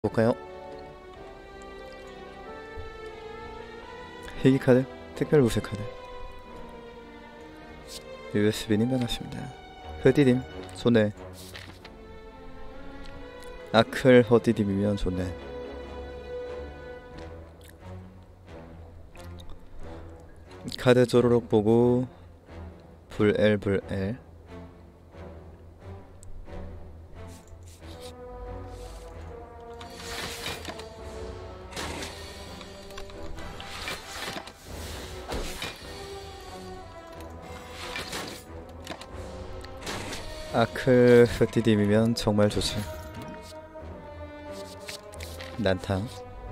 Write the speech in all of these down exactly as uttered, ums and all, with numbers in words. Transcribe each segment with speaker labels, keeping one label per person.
Speaker 1: 볼까요? 희귀 카드, 특별 우수 카드. 유에스비님 반갑습니다. 흐디딤, 손해. 아클 허디딤이면 좋네. 카드 쪼로록 보고 불엘 불엘. 아클 흐디딤이면 정말 좋지. 난탕.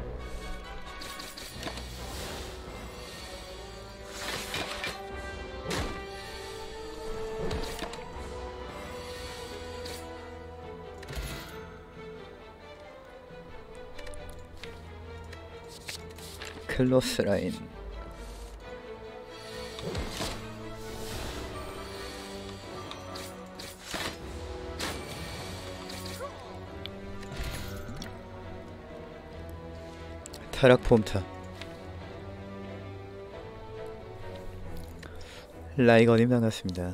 Speaker 1: 클로스 라인. 타락 폼타. 라이거님 반갑습니다.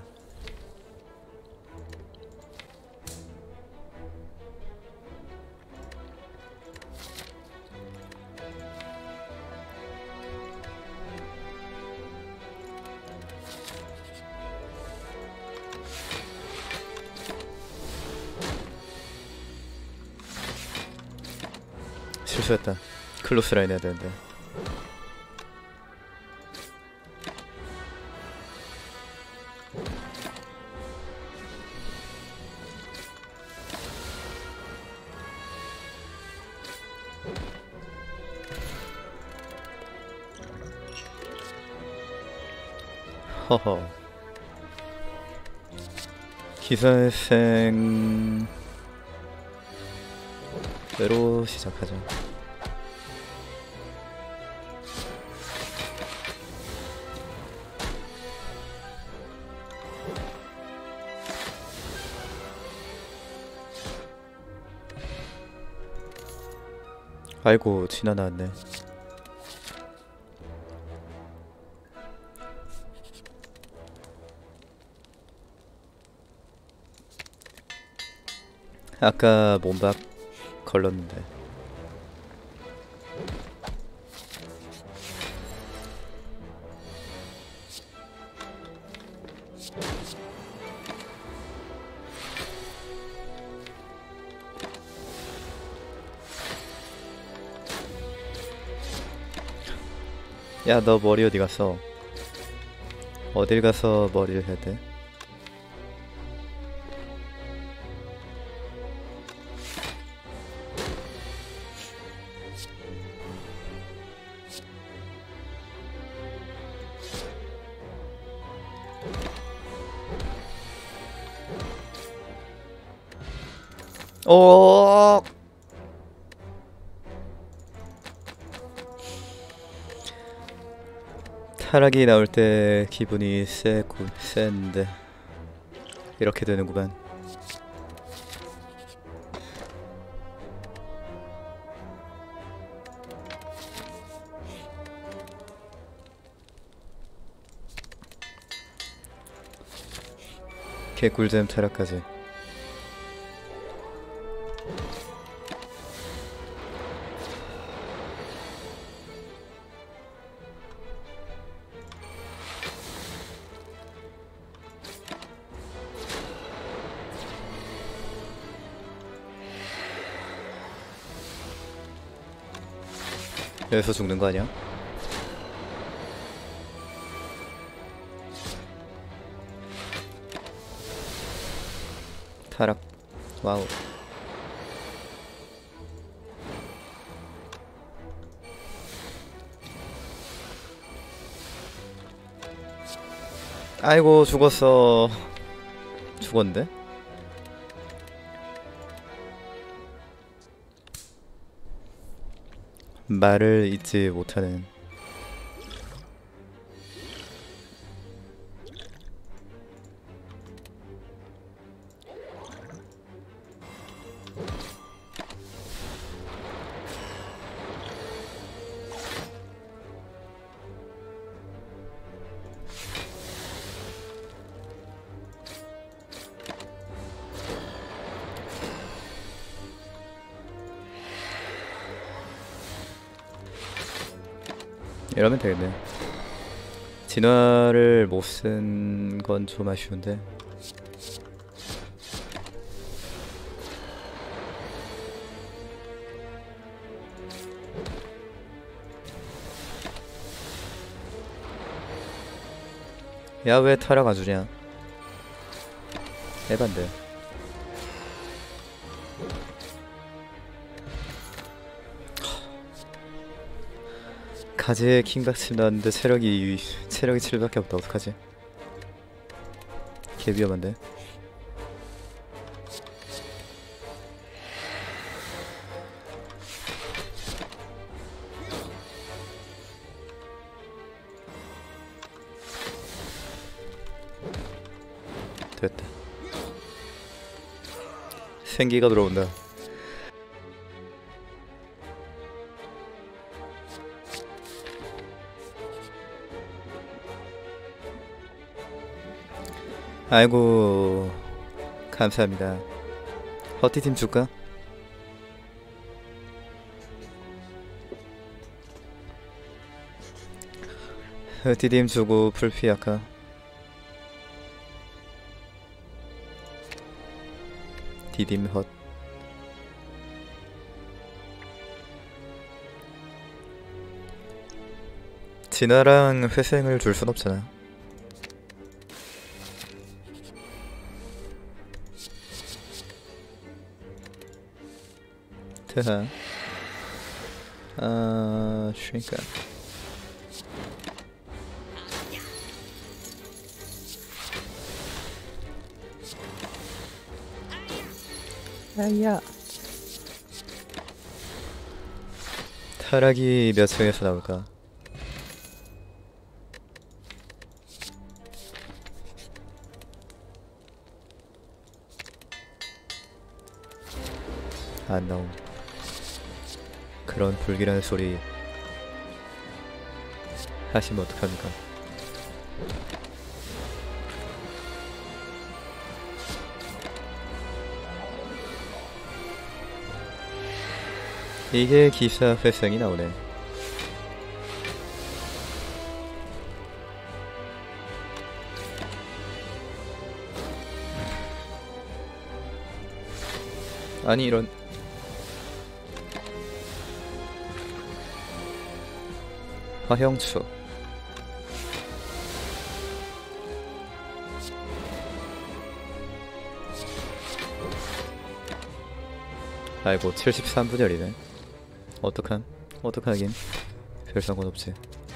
Speaker 1: 실수했다. 클로스 라인 해야 되는데. 허허. 기사회생 대로 시작하자. 아이고 지나 나왔네. 아까 몸박 걸렀는데. 야, 너 머리 어디 갔어? 어딜 가서 머리를 해야 돼? 어. 타락이 나올 때 기분이 세고 센데 이렇게 되는구만. 개꿀잼 타락까지. 여기서 죽는 거 아니야? 타락. 와우. 아이고 죽었어. 죽었는데? 말을 잊지 못하는. 이러면 되겠네. 진화를 못 쓴 건 좀 아쉬운데. 야, 왜 타락 안 주냐? 에반데. 가지에 킹박침 나왔는데 체력이 체력이 칠밖에 없다. 어떡하지? 개 위험한데. 됐다. 생기가 들어온다. 아이고, 감사합니다. 허티팀 줄까? 허티팀 주고 풀피 아까 디딤 헛. 진화랑 회생을 줄 순 없잖아. 트하. 아, 슈니까. 아야. 타락이 몇 층에서 나올까? 안 나옴. 그런 불길한 소리 하시면 어떡합니까? 이게 기사 회생이 나오네. 아니 이런. 화형추. 아이고 칠십삼 분열이네. 어떡함? 어떡하긴. 별 상관없지.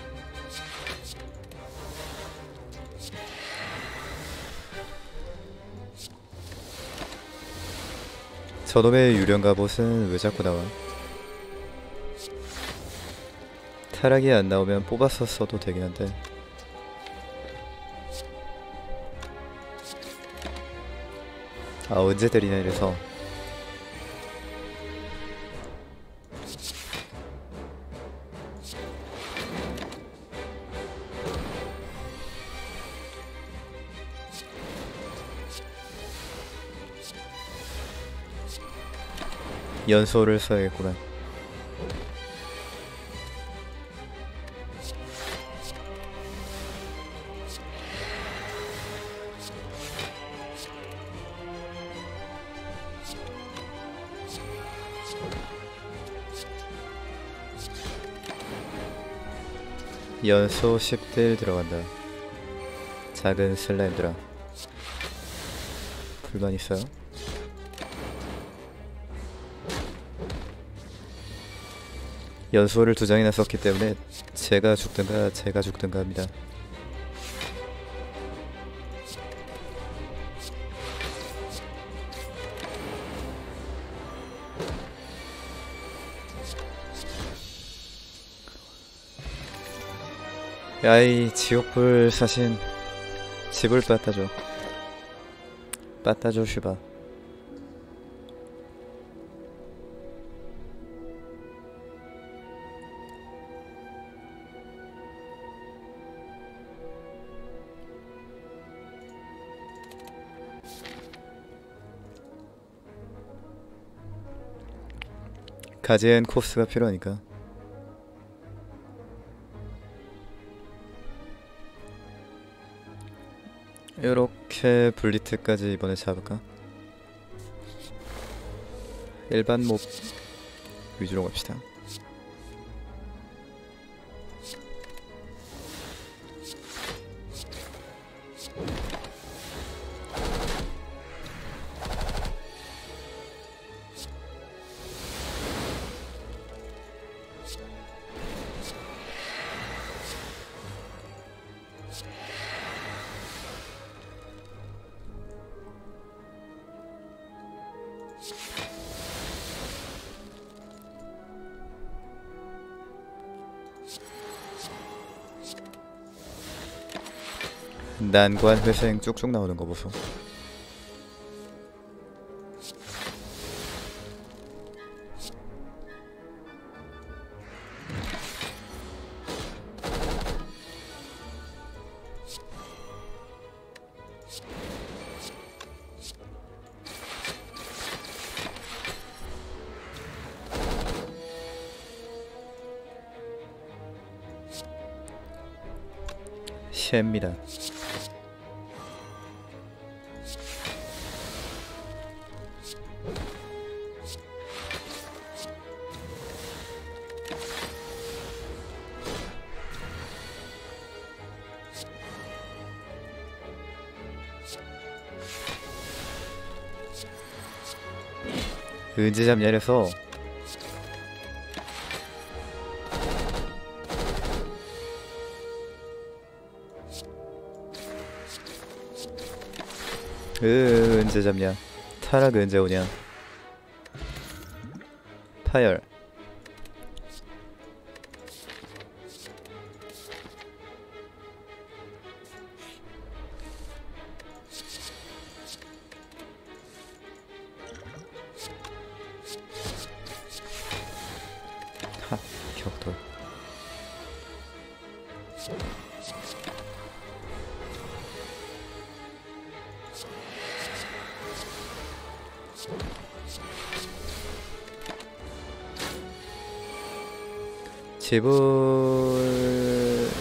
Speaker 1: 저놈의 유령 갑옷은 왜 자꾸 나와? 타락이 안 나오면 뽑아서 써도 되긴 한데. 아, 언제 때리냐 이래서. 연소를 써야겠구만. 연소 십 대 일 들어간다. 작은 슬라임들아, 불만 있어요? 연소를 두 장이나 썼기 때문에 제가 죽든가 제가 죽든가 합니다. 야이 지옥불 사신 집을 빠따줘. 빠따줘 슈바. 가지엔 코스가 필요하니까. 요렇게 블리트까지 이번에 잡을까? 일반 몹 위주로 갑시다. 난관 회생 쭉쭉 나오는 거 보소. 쉐입니다. 은지잡 내려서 으 언제 잡냐. 타락 언제 오냐. 파열. 하 격돌. 지불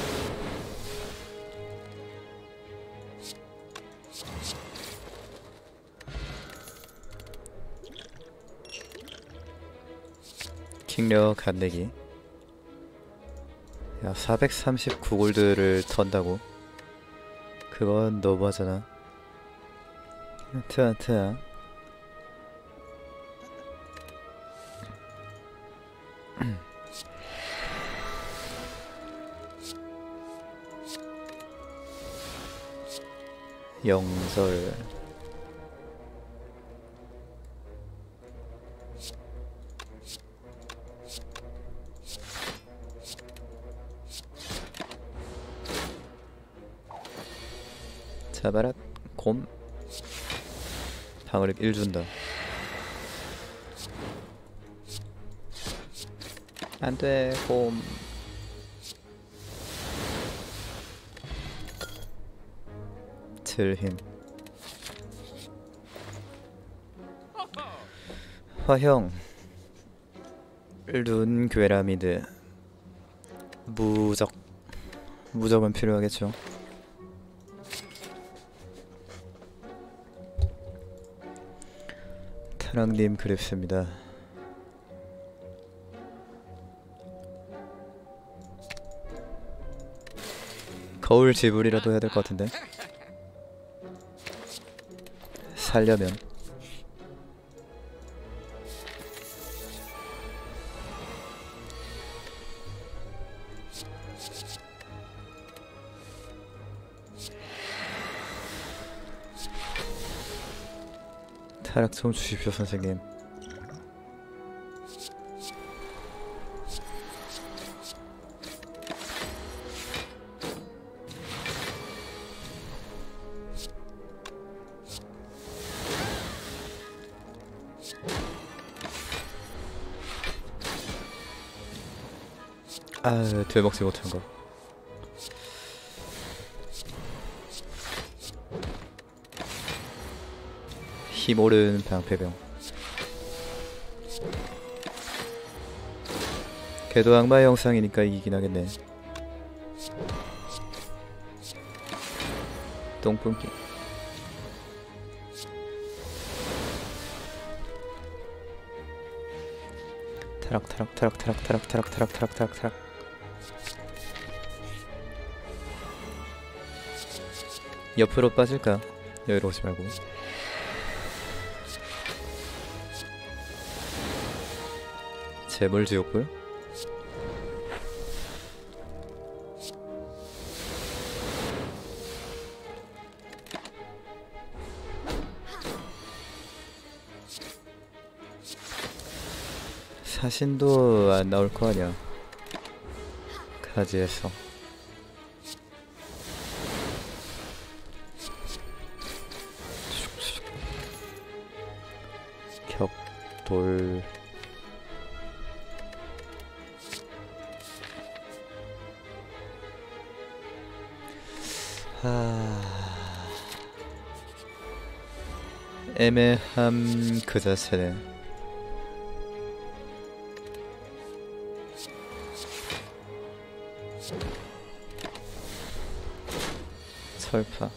Speaker 1: 킹력 간내기. 야 사백삼십구 골드를 턴다고? 그건 너무하잖아. 트야 트야. 영절. 자바라. 곰. 방어력 일 준다. 안돼 곰. 틀힘. 화형. 룬 괴라미드. 무적. 무적은 필요하겠죠. 타랑님 그립습니다. 거울 지불이라도 해야 될 것 같은데. 살려면 타락 좀 주십시오 선생님. 아, 되먹지 못한 거. 힘오른 방패병. 걔도 악마의 영상이니까 이기긴 하겠네. 똥뿜기. 타락 타락 타락 타락 타락 타락 타락 타락 타락 타락. 옆으로 빠질까? 여기로 오지 말고. 재물지옥불? 사신도 안 나올 거 아니야. 가지에서. 격돌. 하... 애매함 그 자체네. 설파.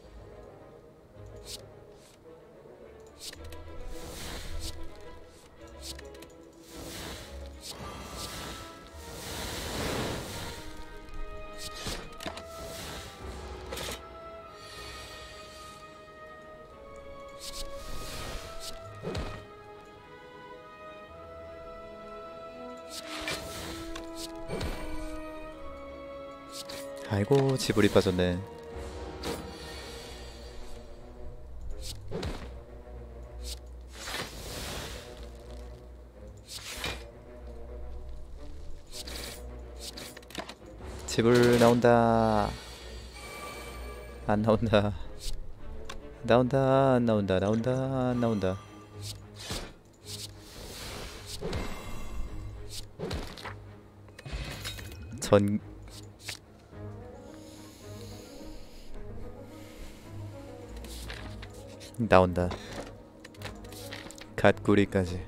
Speaker 1: 아이고, 지불이 빠졌네. 지불 나온다. 안 나온다. 나온다. 안 나온다. 나온다. 안 나온다. 전 나온다. 갓구리까지.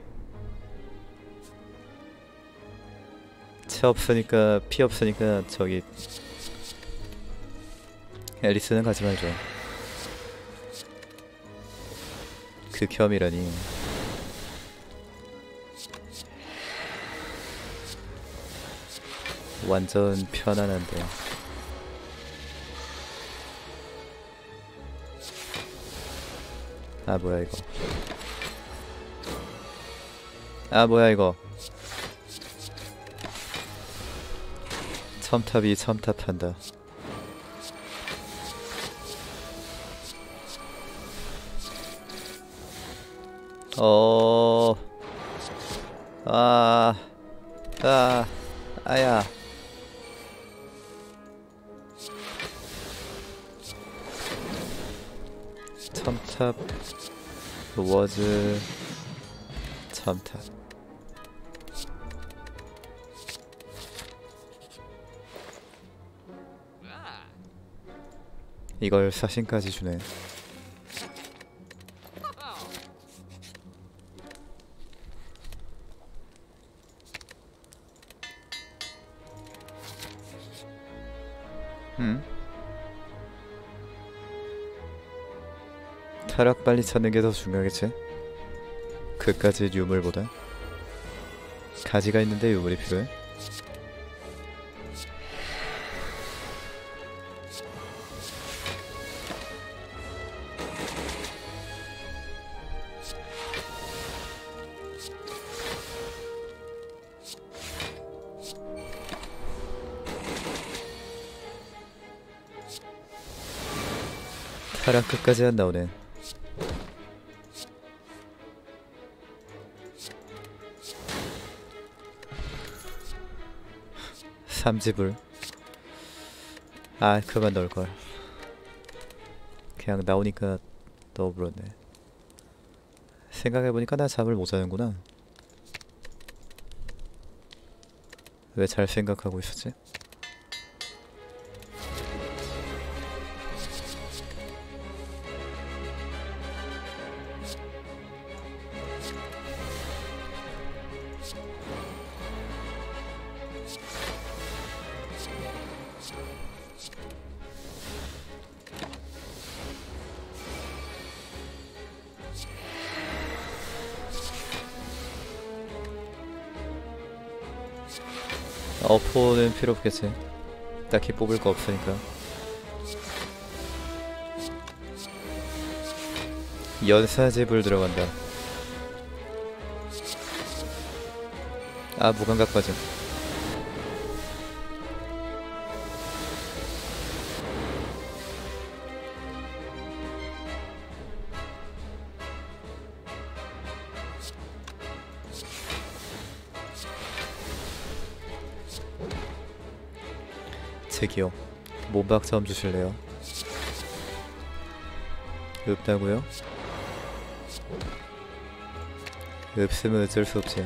Speaker 1: 차 없으니까 피 없으니까 저기 앨리스는 가지 말죠. 극혐이라니. 완전 편안한데. 아 뭐야 이거. 아 뭐야 이거. 첨탑이 첨탑한다. 어... 아... 아... 아야. 첨탑 워즈 첨탑. 이걸 사신까지 주네. 음? 타락 빨리 찾는 게 더 중요하겠지? 그까지 유물보다? 가지가 있는데 유물이 필요해? 타락 끝까지 안 나오네. 삼지불. 아 그만 넣을걸. 그냥 나오니까 넣어버렸네. 생각해보니까 나 잠을 못 자는구나. 왜 잘 생각하고 있었지? 어포는 필요 없겠지. 딱히 뽑을 거 없으니까. 연사집을 들어간다. 아, 무감각 빠짐. 저기요, 몸박 좀 주실래요? 없다고요? 없으면 어쩔 수 없지.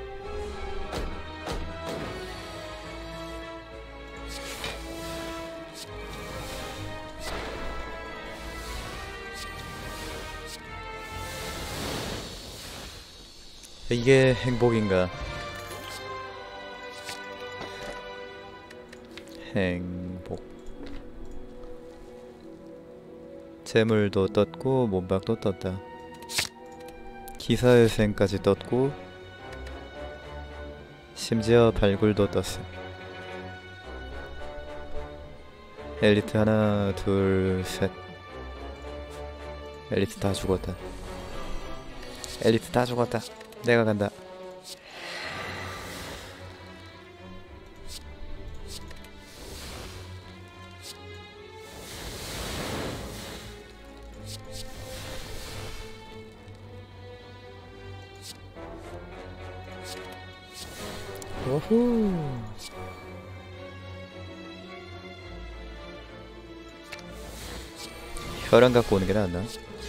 Speaker 1: 이게 행복인가? 행복. 재물도 떴고 몸박도 떴다. 기사회생까지 떴고 심지어 발굴도 떴어. 엘리트 하나 둘 셋. 엘리트 다 죽었다. 엘리트 다 죽었다. 내가 간다. 오호. 혈안 갖고 오는 게 낫나?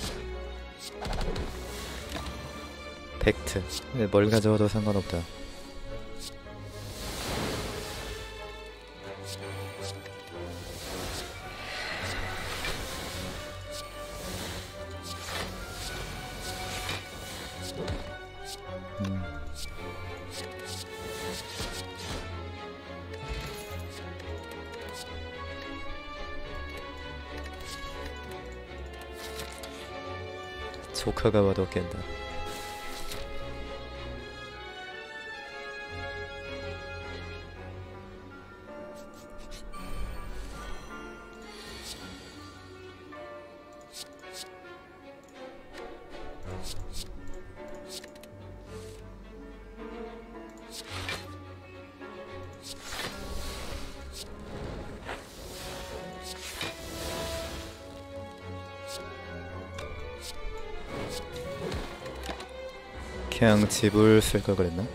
Speaker 1: 팩트. 뭘 가져와도 상관없다. 음. 조카가 와도 깬다. 그냥 집을 쓸 걸 그랬나?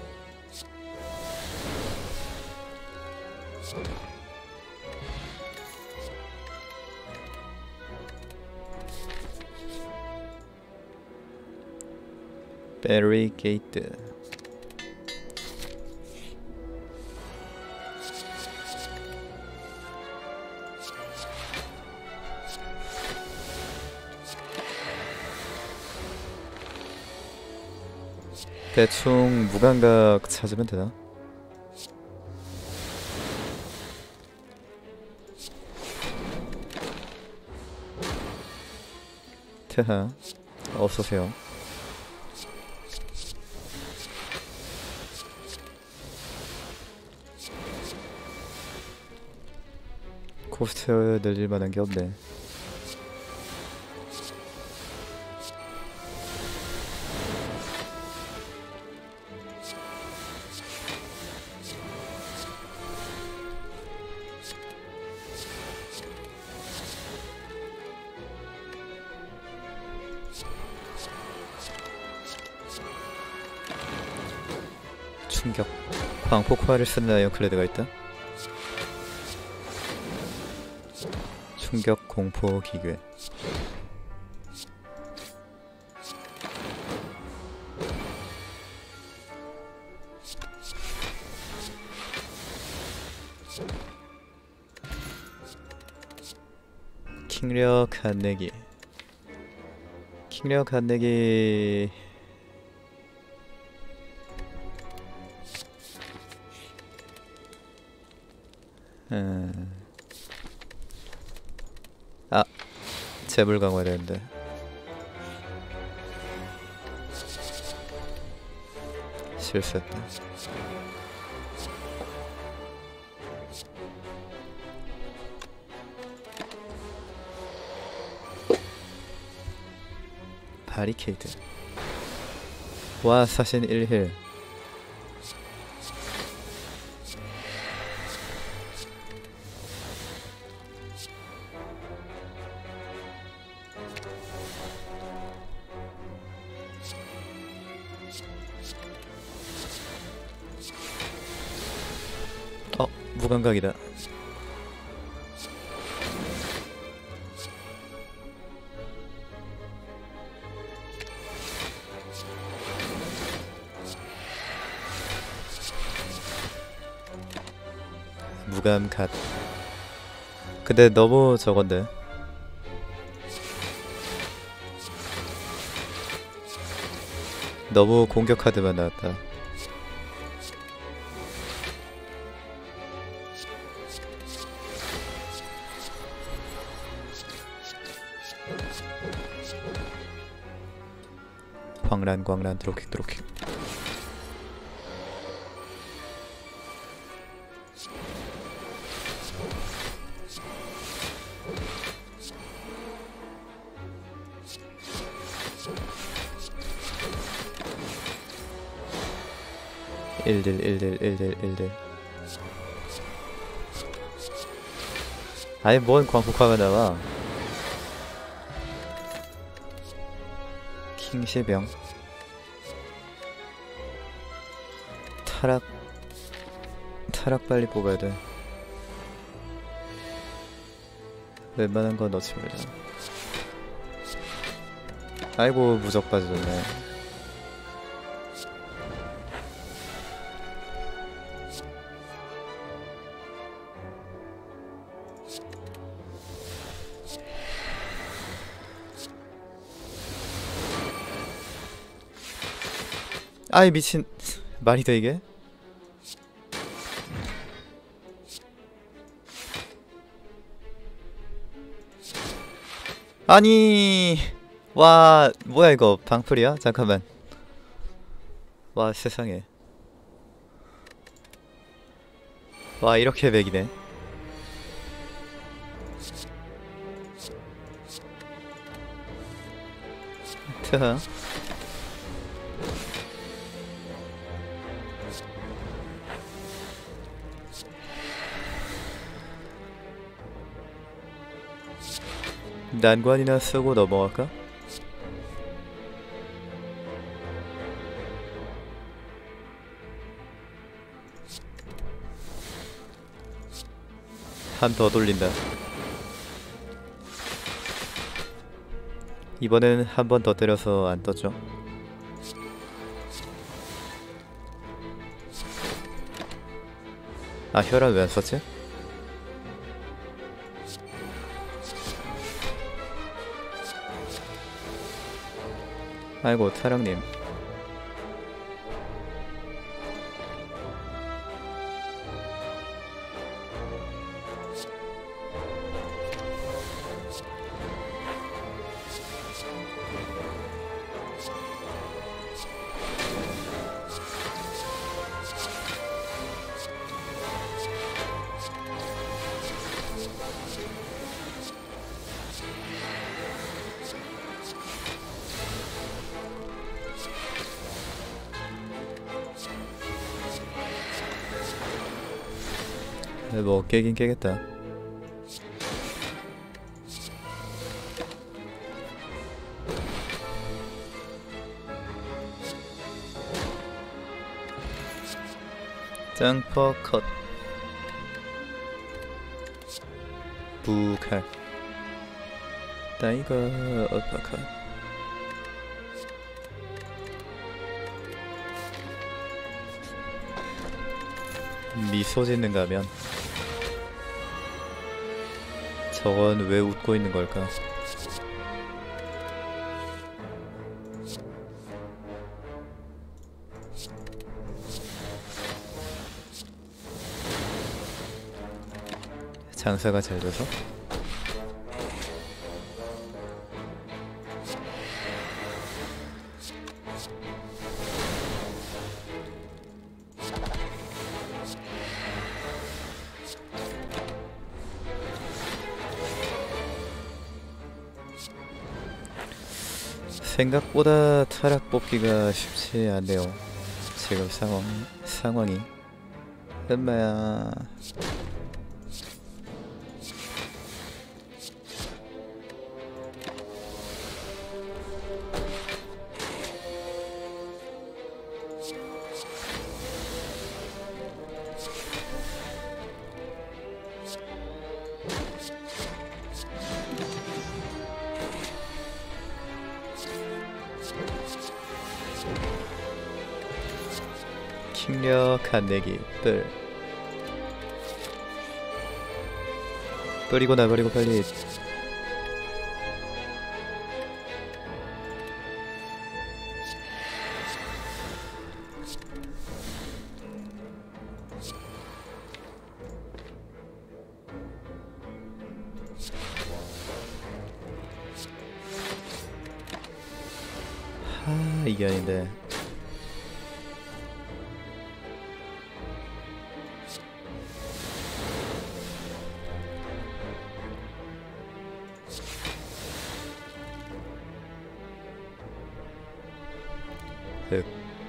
Speaker 1: 베리게이트. 대충 무감각 찾으면 되나? 트하, 어서오세요. 코스트 늘릴 만한 게 없네. 충격. 광폭화를 쓰는 아이언클레드가 있다. 충격 공포 기괴. 킹력 안내기. 킹력 안내기. 음. 아, 재물 강화해야 되는데. 실수했다. 바리케이드. 와 사신 일 힐. 어 무감각이다. 무감갓. 근데 너무 저건데. 너무 공격 카드만 나왔다. 광란 광란 드로킥 드로킥. 일딜 일딜 일딜 일딜. 아니 뭔 광폭화가 나와. 킹시병. 타락. 타락 빨리 뽑아야 돼. 웬만한 건 넣습니다. 아이고 무적 빠져졌네. 아이 미친. 말이 돼 이게? 아니 와 뭐야 이거 방풀이야? 잠깐만. 와 세상에. 와 이렇게 맥이네. 트하. 난관이나 쓰고 넘어갈까? 한 더 돌린다. 이번엔 한 번 더 때려서 안 떴죠. 아 혈안 왜 안 썼지? 아이고 타령님. 뭐 깨긴 깨겠다. 짱퍼 컷. 부칼. 타이거 어퍼컷. 미소 짓는 가면 저건 왜 웃고 있는 걸까? 장사가 잘 돼서? 생각보다 타락 뽑기가 쉽지 않네요. 지금 상황, 상황이. 엄마야. 킹력한 내기 뿔 뿌리고 나버리고 빨리. 하, 이게 아닌데. 흑.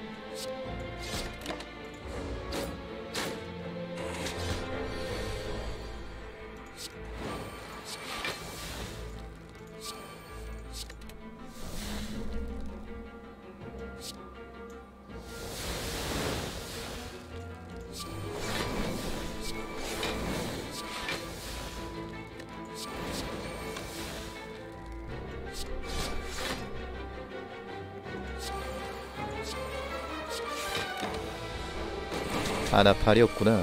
Speaker 1: 아, 나 발이 없구나.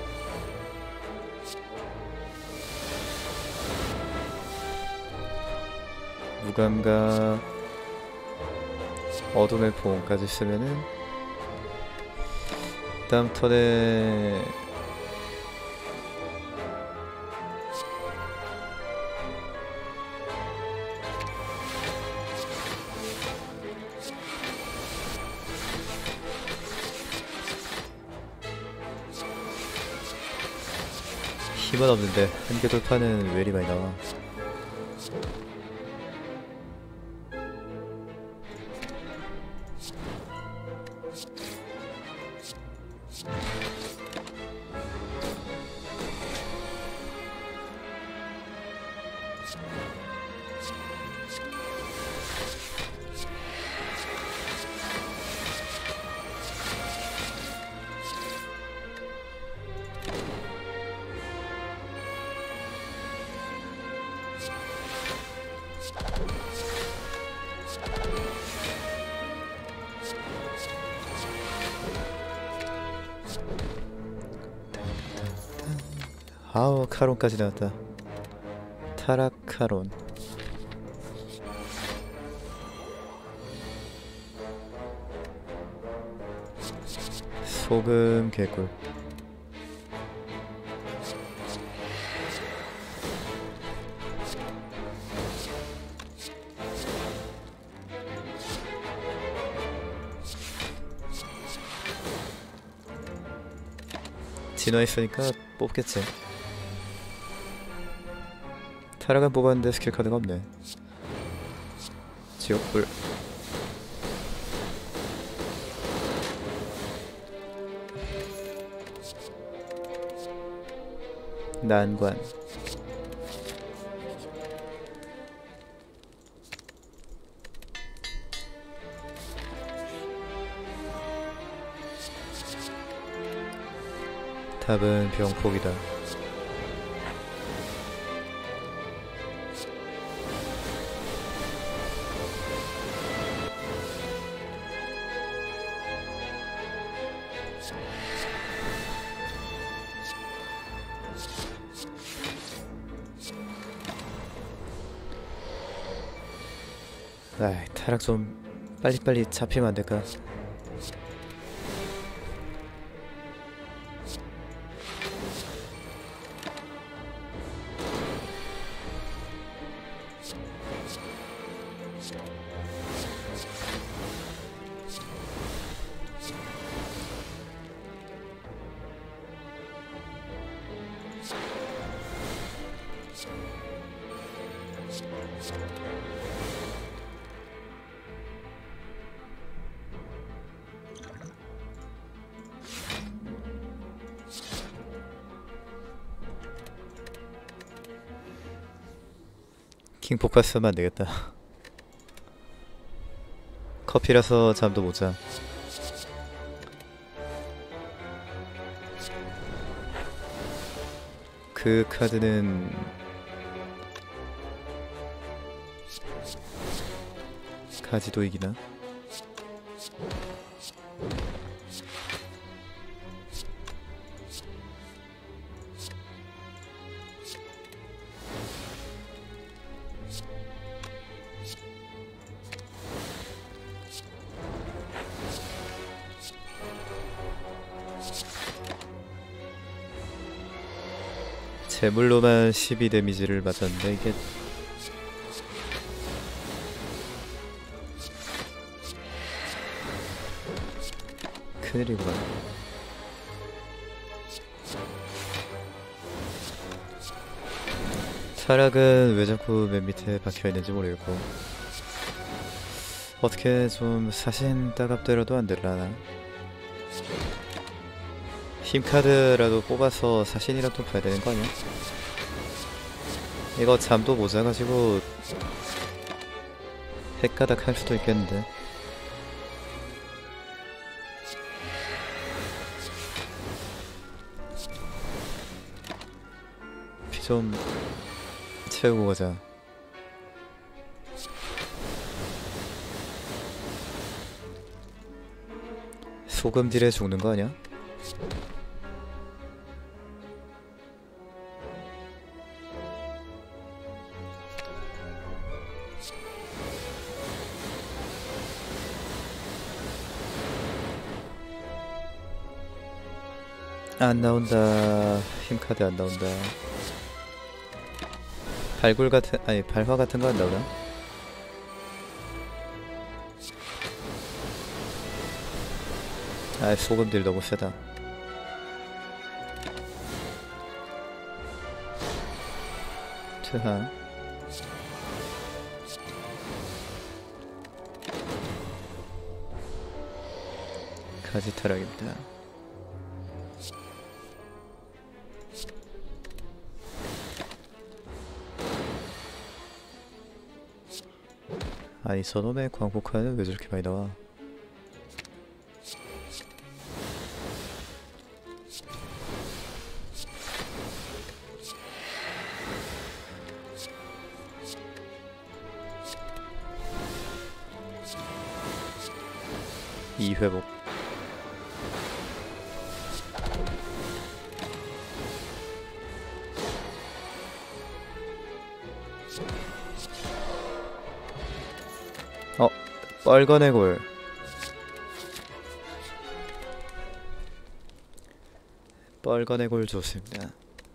Speaker 1: 무감각 어둠의 보험까지 쓰면은 다음 턴에 힘은 없는데 한계 돌파는 왜 이리 많이 나와. 아우, 카론까지 나왔다. 타락 카론. 소금 개꿀. 진화했으니까 뽑겠지. 타락은 뽑았는데 스킬 카드가 없네. 지옥불. 난관. 답은 병폭이다. 아이, 타락 좀 빨리빨리 잡히면 안 될까? 킹포커스 하면 안되겠다. 커피라서 잠도 못자. 그 카드는 가지도 이기나? 재물로만 십이 데미지를 맞았는데 이게 큰일이구나. 타락은 왜 자꾸 맨 밑에 박혀있는지 모르겠고 어떻게 좀 사신 따갑더라도 안되려나. 힘카드라도 뽑아서 사신이라도 봐야 되는 거 아니야? 이거 잠도 모자가지고 핵가닥 할 수도 있겠는데. 피 좀 채우고 가자. 소금 딜에 죽는 거 아니야? 안 나온다. 힘카드 안 나온다. 발굴 같은, 아니 발화 같은 거 안 나오나? 아, 소금들 너무 세다. 트하. 가지 타락입니다. 아니 저놈의 광폭화는 왜 저렇게 많이 나와? 이 회복. 어, 빨간 해골. 빨간 해골 좋습니다.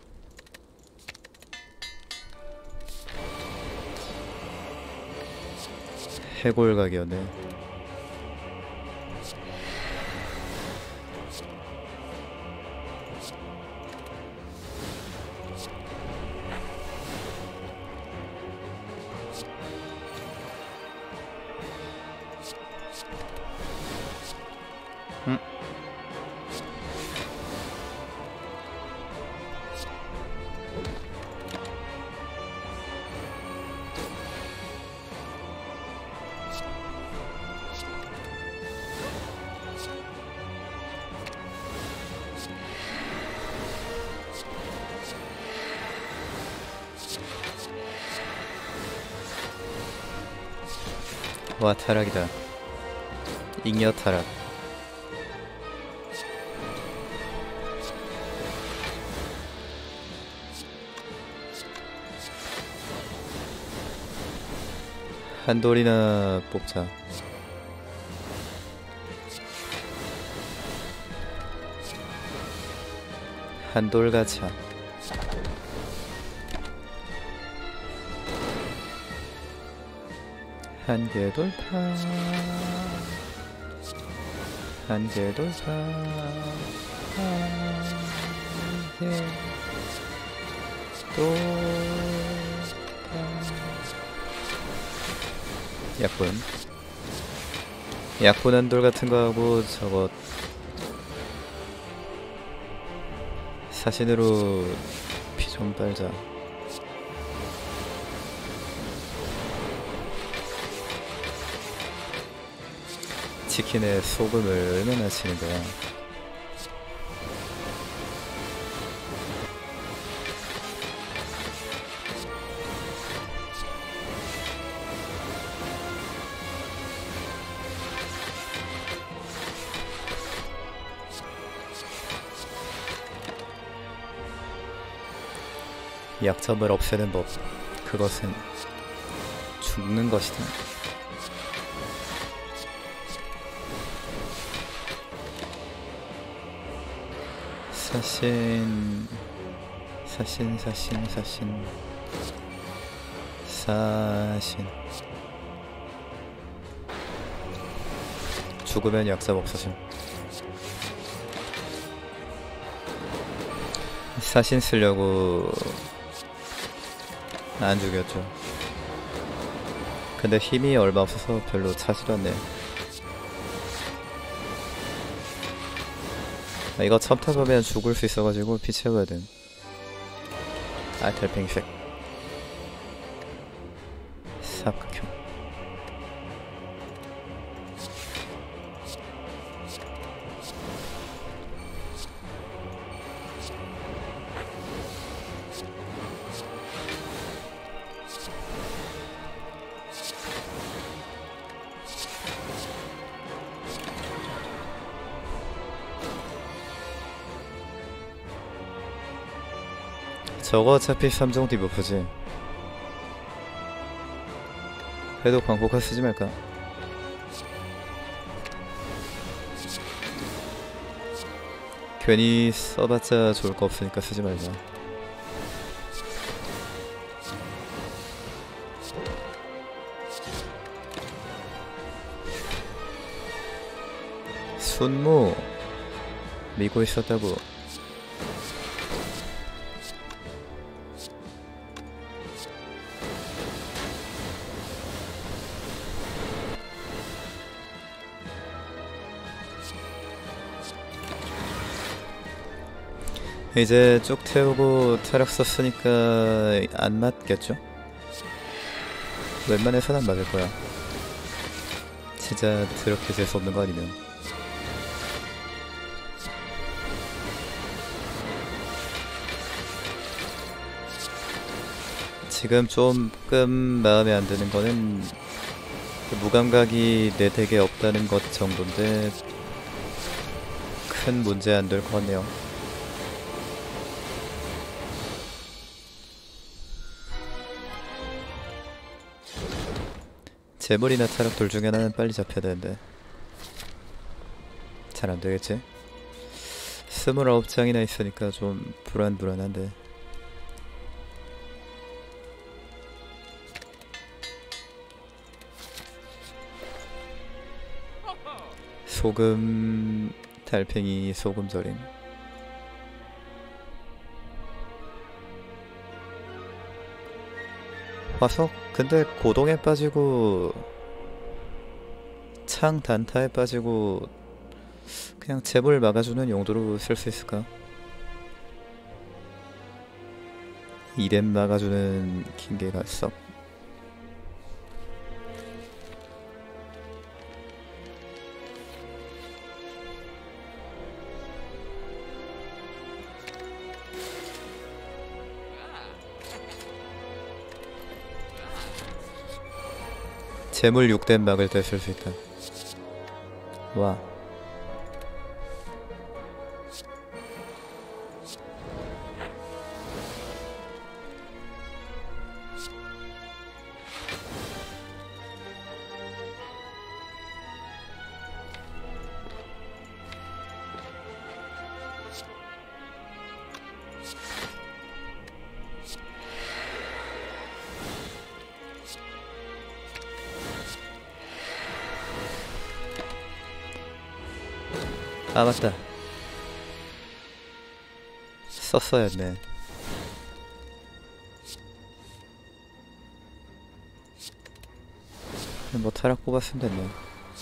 Speaker 1: 해골 각이었네. 음. 와, 타락이다. 잉여 타락. 한 돌이나 뽑자. 한 돌 가차. 한계 돌파. 한계 돌파. 한계 돌파. 약분. 약분 한 돌 같은 거 하고 저거 사신으로 피 좀 빨자. 치킨에 소금을 얼마나 치는 거야. 약점을 없애는 법, 그것은 죽는 것이다. 사신 사신 사신 사신 사신 죽으면 약점 없어짐. 사신 쓰려고 안 죽였죠. 근데 힘이 얼마 없어서 별로 차지도 않네. 아, 이거 첨타 보면 죽을 수 있어가지고 피 채워야 돼. 아, 달팽이색 삽극형. 저거 어차피 삼 종 디버프지. 그래도 광폭화 쓰지 말까? 괜히 써봤자 좋을 거 없으니까 쓰지 말자. 순무 미고 있었다고. 이제 쭉 태우고 타력 썼으니까 안 맞겠죠? 웬만해선 안 맞을 거야. 진짜 그렇게 재수없는 거 아니면. 지금 조금 마음에 안 드는 거는 무감각이 내 덱에 없다는 것 정도인데 큰 문제 안 될 것 같네요. 재물이나 타락 둘 중에 하나는 빨리 잡혀야 되는데 잘 안 되겠지? 스물아홉 장이나 있으니까 좀 불안불안한데. 소금 달팽이 소금 절임. 화석? 근데 고동에 빠지고 창 단타에 빠지고 그냥 재물 막아주는 용도로 쓸 수 있을까? 이렘 막아주는 킹게가 썩. 재물 육 댐 막을 때 쓸 수 있다. 와. 아 맞다, 썼어야 했네. 뭐 타락 뽑았으면 됐네.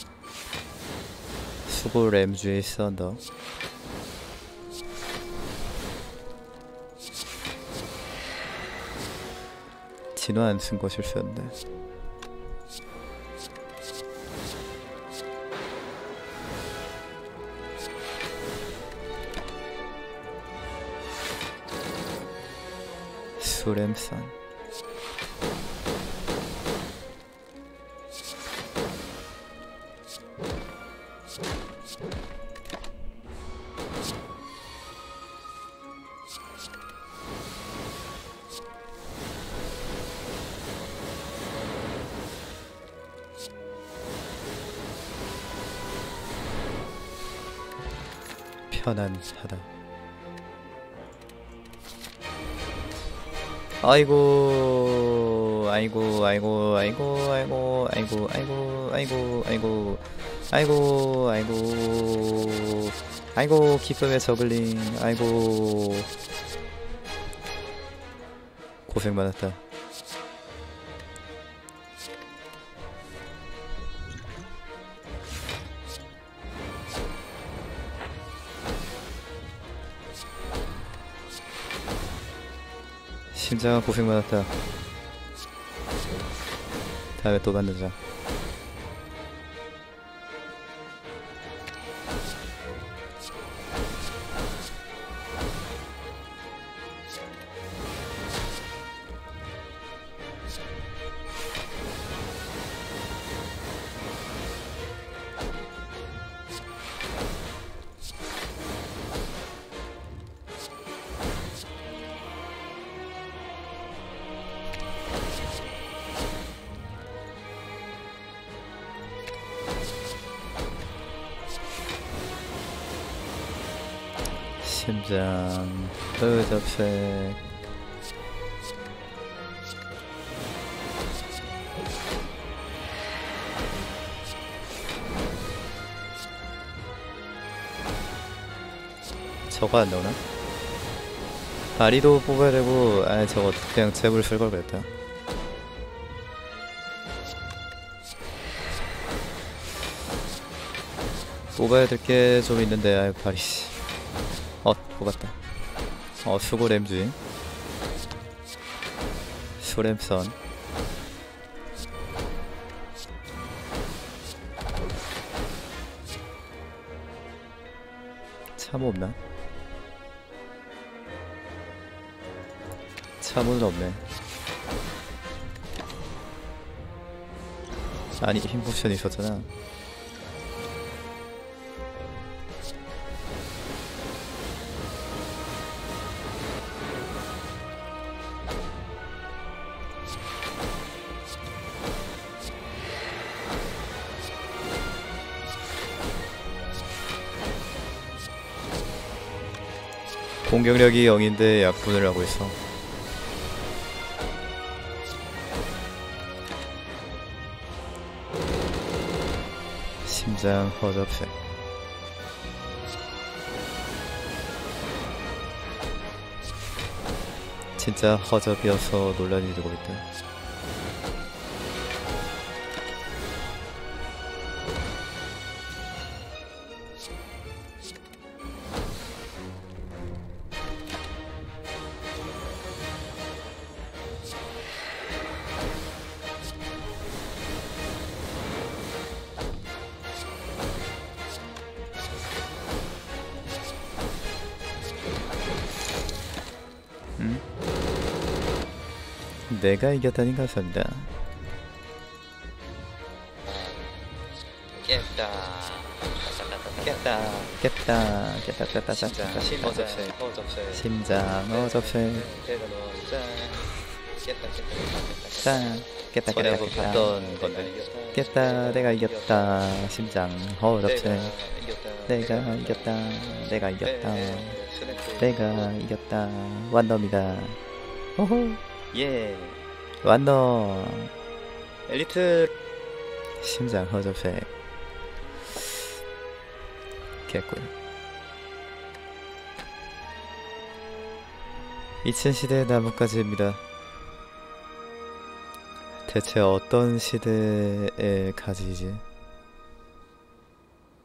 Speaker 1: 수고 램주에 있어. 너 진화 안 쓴 거 실수였는데. 수렘선. 편안하다. 아이고 아이고 아이고 아이고 아이고 아이고 아이고 아이고 아이고 아이고 아이고 아이고 기쁨의 저글링. 아이고 고생 많았다. 심장아 고생 많았다. 다음에 또 만나자. 심장 의접색. 저거 안 나오나? 다리도 뽑아야 되고, 아 저거 그냥 잽을 쓸 걸 그랬다. 뽑아야 될 게 좀 있는데, 아유 발이. 어 뽑았다. 어 수고 램주인 수램선. 참호 없나? 참호는 없네. 아니 힘 포션이 있었잖아. 공격력이 영인데 약분을 하고 있어. 심장 허접색. 진짜 허접이어서 논란이 되고 있다. 음? 내가 이겼다니 감사합니다.
Speaker 2: 깼다.
Speaker 1: 깼다 깼다 깼다 깼다
Speaker 2: 심장 허접색 허접색
Speaker 1: 심장 어접색.
Speaker 2: 내가 너 짠. 깼다 깼다
Speaker 1: 짠 깼다 깼다
Speaker 2: 전에
Speaker 1: 깼다
Speaker 2: 봤던 건데
Speaker 1: 깼다. 내가 이겼다. 심장 허접색.
Speaker 2: 내가 이겼다.
Speaker 1: 내가 이겼다. 내가 이겼다.
Speaker 2: 스냅
Speaker 1: 내가 이겼다. 완덤이다. 호호
Speaker 2: 예
Speaker 1: 완덤.
Speaker 2: 엘리트
Speaker 1: 심장 허접색. 개꿀. 이천 시대의 나뭇가지입니다. 대체 어떤 시대의 가지이지?